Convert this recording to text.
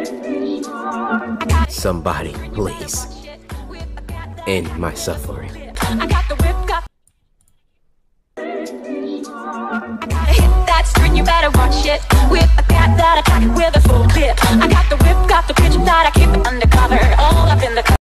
Somebody, please, end my suffering. I got the whip, got hit that string, you better watch it. Whip, I got that attack with a full clip. I got the whip, got the pitch that I